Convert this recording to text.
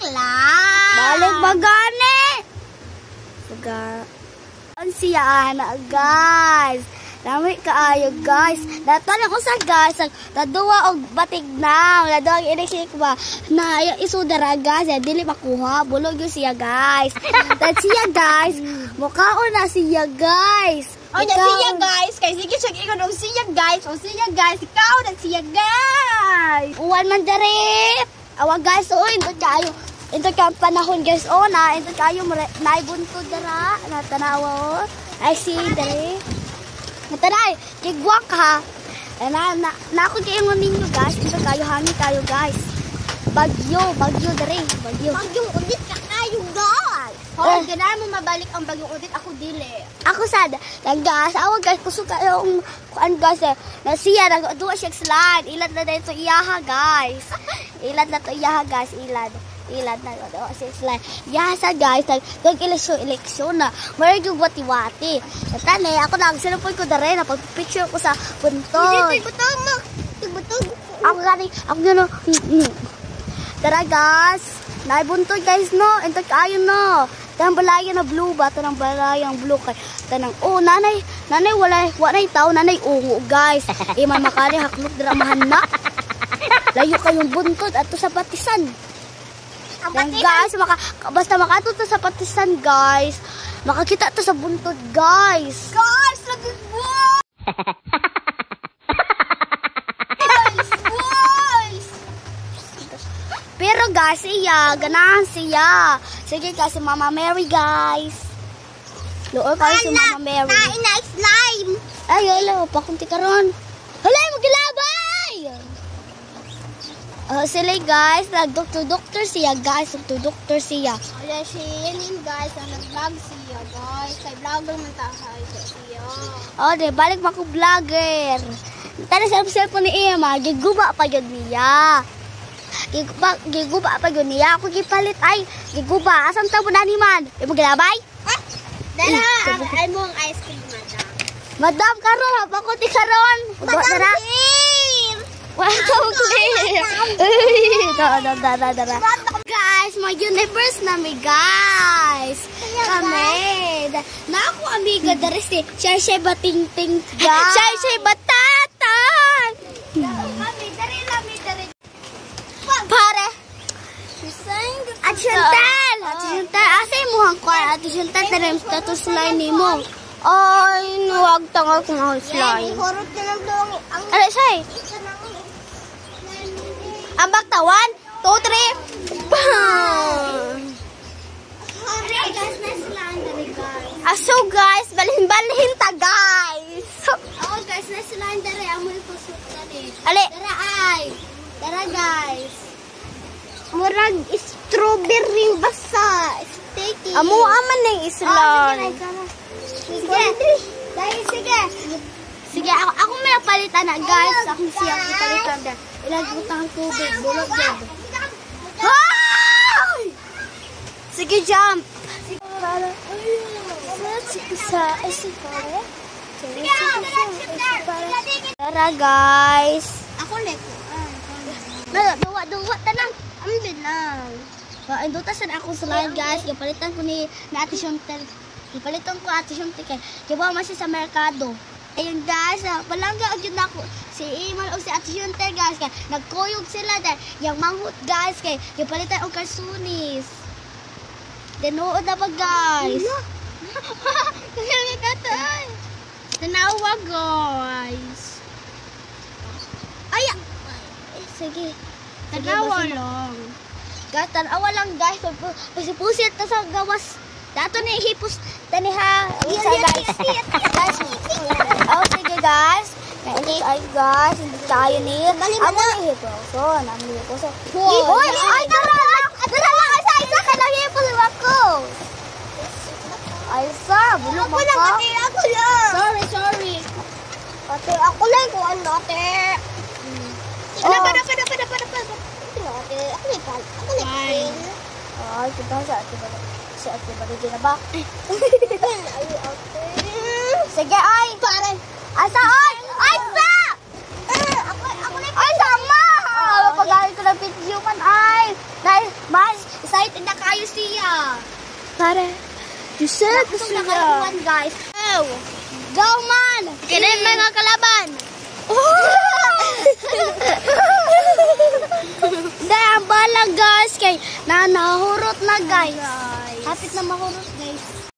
lang. Balik bagani. Ang siya na guys. Lami kaayo guys. Natanong ko sa guys, naduwa og batig na, naduwa ang inisik ba na isudara guys, dili makuha, bulog yung siya guys. That siya guys, mukhaon na siya guys. O siya guys, kay sige siya ikon og siya guys, o siya guys, ikaw na siya guys. Uwan man dere. Awa guys, oy, ito kayo. Ito ka panahon guys, oh na, ito kayo naibuntod dara, natanawa oh. I see dere. Taray, kigwak ha. Na ako kayo ninyo guys. Ito kayo, hangin kayo guys. Bagyo dere. Bagyong udit ka kayo guys. Hoy, ganahan mo mabalik ang bagyong udit, ako dili. Ako sad, guys, awag guys, kuso kayong kuan guys na siya, nagduwa siya slide. Ilad na dito iyaha guys. Ilad na to iyaha guys, ilad na do si slide. Yasa guys, eleksyon na. Mara yung wati-wati. Tane, ako lang sinupoy ko dare na pag-picture ko sa puntod. Tibutog. Ako gano. Tara guys, naibuntod guys no. Ento kayo no. Tanang balaya na blue ba? Tanang balayang blue kay tanang nanay wala tao, nanay ungo guys. Iman makari haklok dira mahanap. Layo kayong buntod ato sa Patisan. Guys, basta makatuto sa Patisan guys. Makakita to sa buntod guys. Guys, nagbubuo. Guys. Pero guys, ganahan siya. Sige guys, si Mama Mary guys. Loor kayo si Mama Mary. Kain na slime. Ay, wala, pakunti ka ron. Halay, magilabay! Sila guys, nag-doktor siya guys, doktor siya. Wala si Yenin guys, ang nag-vlog siya guys. Kay vlogger man tahay siya. De, balik mako vlogger. Tara sa po ni Emma, giguba pa yun niya. Giguba pa yun niya. Ako gipalit ay, giguba. Asang tabo na ni man? Magilabay? Dala, ay mo ang ice cream, madam. Madam, karon, pakunti karon. Madam, Wow, clear! Dara. Guys, mag-universe na mi guys. Kami. Na ako amiga dari si Shay Bating-ting guys. Shay Batatan! Dari. Pare! At Chantal! Asay mo ang kwa? At Chantal, tarim status line ni mo. Ay, huwag tangal kung ako slime. Horot na lang doon. Ano, Shay? Ambak tawan, 2, 3. Aso guys, balhin ta guys. Oh guys, nasa lang dere amoy ko sut dere. Ali, Tara guys. Murag strawberry basa, sticky. amo aman ning islan. Sige, ako may palitan na guys. Ako siya palitan na. Ilagutang tubig, bulog yan. Sige, jump! Tara, guys. Ako leko. Duwa, tanang. Ambil lang. Indutasan ako sa line, guys. Ipalitan ko ni Ate Shontel. Ipalitan ko Ate Shontel. Kaya masih sa merkado. Ayun guys, palangga agad ako si Iman o si Ate Shontel guys. Nagkuyog sila dahil yung manghut guys. Kaya palitan o karsunis. Denood na ba guys? Tanawa guys. Ay! Sige. Tanawa lang. Guys, tanawa lang guys. Pusit na sa gawas. Dato na ihipos. Taniha. Guys. Oh, sige guys. Hindi tayo guys. Hindi tayo ni. Ako na ihipos. Namihiposo. Hoy! Ay, tara lang! Isa ka na hipos ako. Ay, sa. Bulog mo ko. Ako lang. Sorry. Ate, ako lang kung ano ate. Pada. Ate, ako lang. Ay, kita sa ate ba? Si ate ba na ba? Sige, ay! Parang, Asa, ay! Ay, sa! ako lang. Ay, sama! Pag-aari ko ng video man, ay! Dahil, mas, isa Lucia. Pare. You said Kusog siya. na kaluan, guys. Oh. Go man! Kini mga kalaban. Dahil ang balang guys kay nanahurot na guys. Hapit na mahurot guys.